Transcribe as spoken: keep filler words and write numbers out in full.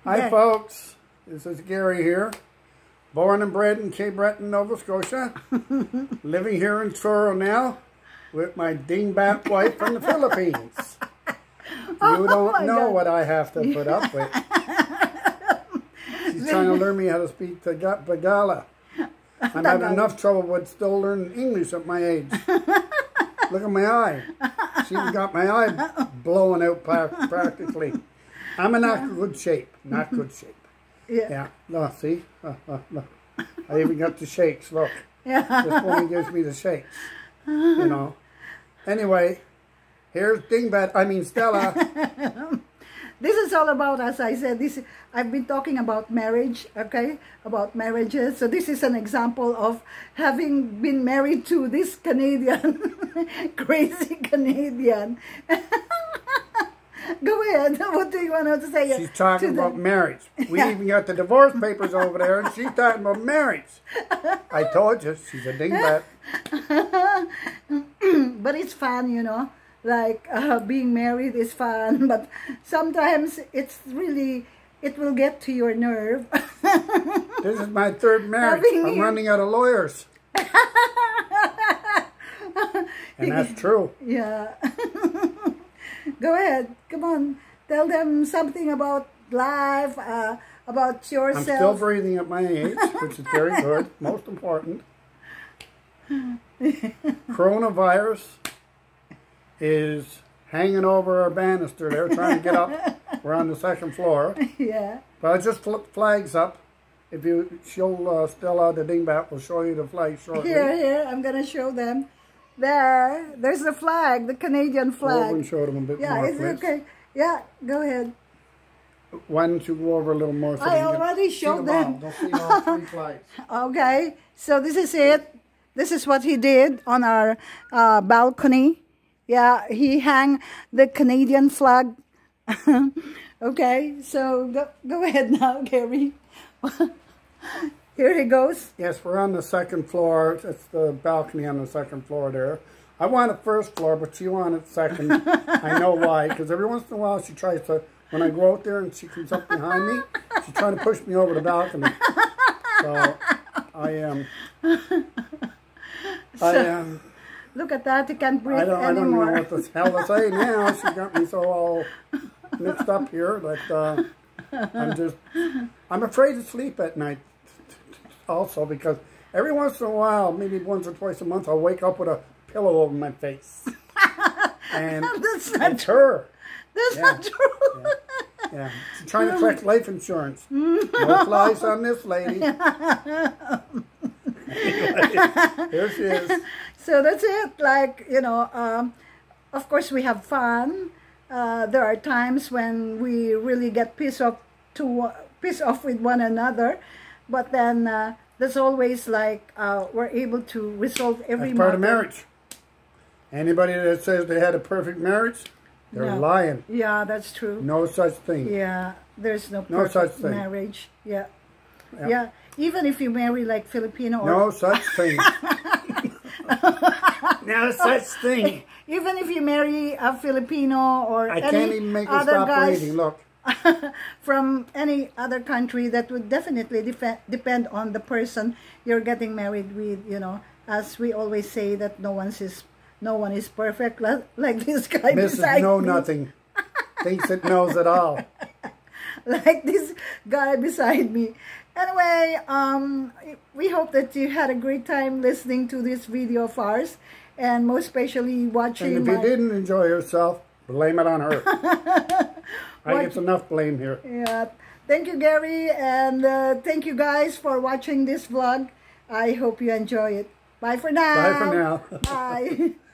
Hi, yeah. folks. This is Gary here. Born and bred in Cape Breton, Nova Scotia. Living here in Truro now with my dingbat wife from the Philippines. You Oh, don't know God. what I have to put up with. She's trying to learn me how to speak Taga Tagalog. I'm having enough trouble with still learning English at my age. Look at my eye. She's got my eye blowing out practically. I'm in not good shape. Not good shape. Yeah. Yeah. No, see? Uh, uh, look. I even got the shakes. Look. Yeah. This one gives me the shakes. You know. Anyway, here's Dingbat. I mean Stella. This is all about, as I said, this I've been talking about marriage, okay? About marriages. So this is an example of having been married to this Canadian, crazy Canadian. Go ahead. What do you want to say? She's talking to about the... marriage. We yeah. even got the divorce papers over there, and she's talking about marriage. I told you, she's a dingbat. But it's fun, you know. Like, uh, being married is fun, but sometimes it's really, it will get to your nerve. This is my third marriage. Having I'm you... running out of lawyers. And that's true. Yeah. Go ahead. Come on. Tell them something about life, uh, about yourself. I'm still breathing at my age, which is very good. Most important. Coronavirus is hanging over our banister there, trying to get up. We're on the second floor. Yeah. But I just flipped flags up. If you show uh, Stella the dingbat, we'll show you the flag shortly. Here, here. I'm going to show them. There. There's the flag, the Canadian flag. Go and show them a bit yeah, more, is please. it okay? Yeah, go ahead. Why don't you go over a little more? So I already showed them. They'll see all three flags. Okay, so this is it. This is what he did on our uh, balcony. Yeah, he hung the Canadian flag. Okay, so go, go ahead now, Gary. Here he goes. Yes, we're on the second floor. It's the balcony on the second floor there. I want it first floor, but she wanted second. I know why, because every once in a while she tries to, when I go out there and she comes up behind me, she's trying to push me over the balcony. So, I am... Um, so, I am... Um, look at that, you can't breathe I don't, anymore. I don't know what the hell to say now. She got me so all mixed up here that uh, I'm just... I'm afraid to sleep at night also, because every once in a while, maybe once or twice a month, I'll wake up with a pillow over my face. And That's not it's true. her. That's yeah. not true. Yeah. Yeah. She's trying to collect life insurance. No flies on this lady. Anyway, here she is. So that's it. Like, you know, um, of course we have fun. Uh, there are times when we really get pissed off to pissed off with one another, but then uh, there's always like uh, we're able to resolve every That's part matter. of marriage. Anybody that says they had a perfect marriage, they're No. lying. Yeah, that's true. No such thing. Yeah, there's no No perfect such thing. marriage. Yeah. Yeah. Yeah, even if you marry like Filipino or No such thing. No such thing. even if you marry a Filipino or I any can't even make her other stop guys breathing. Look. from any other country, that would definitely def depend on the person you're getting married with. You know, as we always say that no one's is no one is perfect. Like this guy Missus beside Know me. Nothing thinks it knows it all. Like this guy beside me. Anyway, um, we hope that you had a great time listening to this video of ours, and most especially watching. And if my... you didn't enjoy yourself, blame it on her. I get enough blame here. Yeah. Thank you, Gary, and uh, thank you guys for watching this vlog. I hope you enjoy it. Bye for now. Bye for now. Bye.